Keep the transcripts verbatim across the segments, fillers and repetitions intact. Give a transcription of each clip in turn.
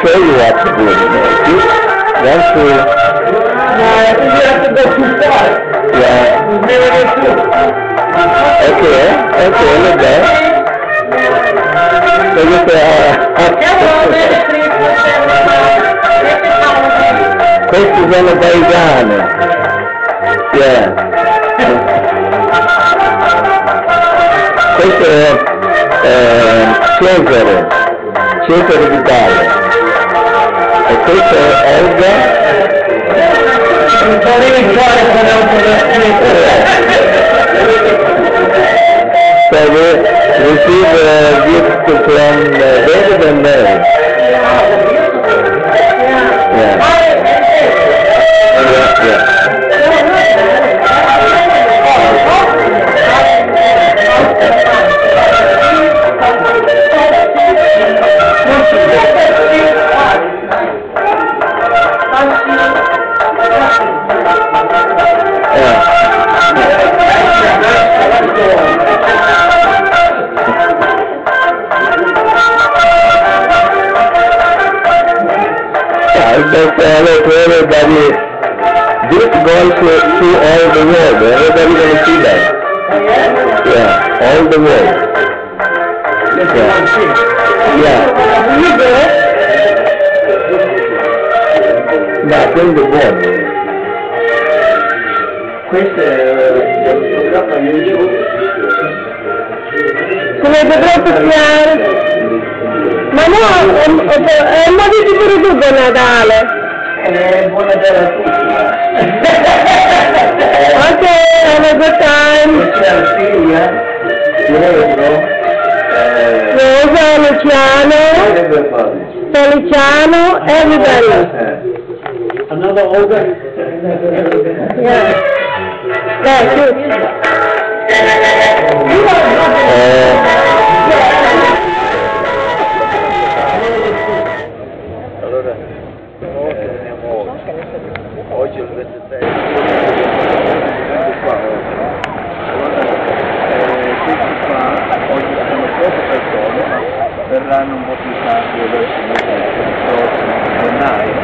show you what to do. See? That's true. No, I think you have to go too far. Yeah. Okay, okay, look there. So you say, uh, questi sono paesani. Yeah. Questo è eh, Cesare, Cesare Vitale. E questo è Olga. Non potevi fare con So we receive a gift from uh, David and Mary. Yeah. Yeah, yeah. That's all everybody. This goes to, to all the world. Everybody gonna see that. Yeah, all the world. Yeah. Yeah. Back in the world. Questo è come troppo chiaro. Ma no, è, è, è un modo di pure tu per Natale. Eh, buon Natale a tutti. Ok, have a good time. C'è la figlia, Pietro, Rosa, Luciano, everybody. Feliciano, everybody. Another older? Yeah. Yeah, shoot. Oggi il ventisei. Questi qua, oggi sono poche persone, ma verranno un po' più tardi verso il prossimo gennaio.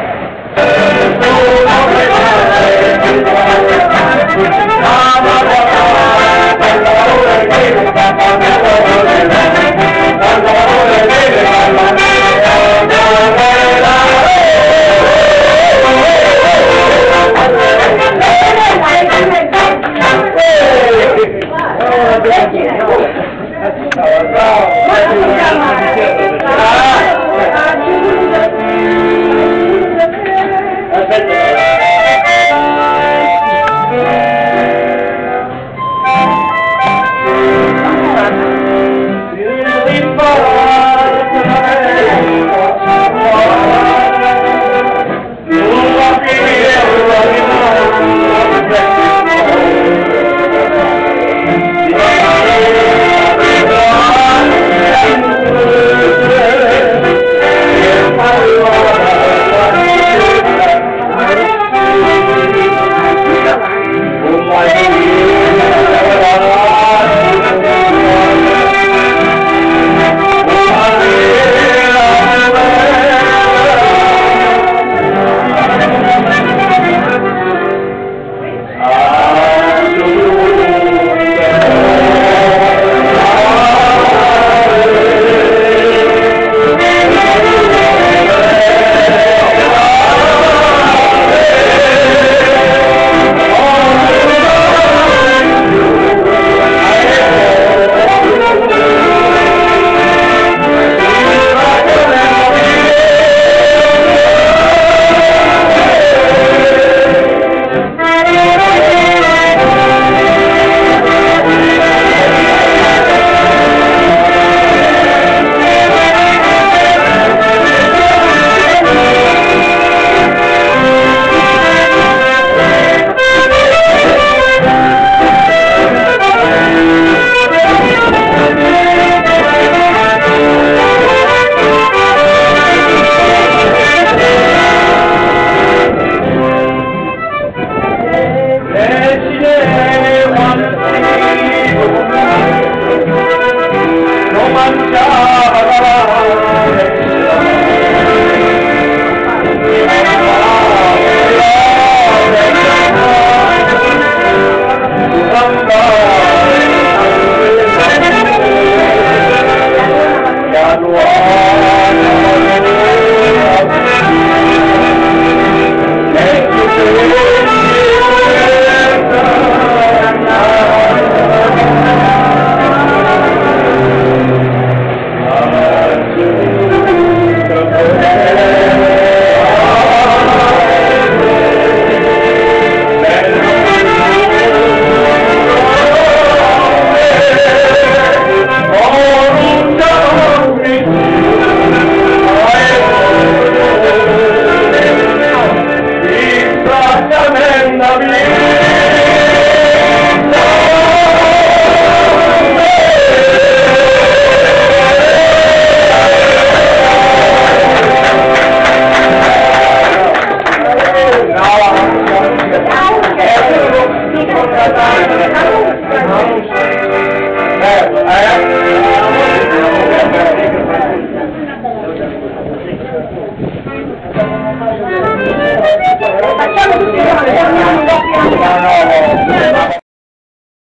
I have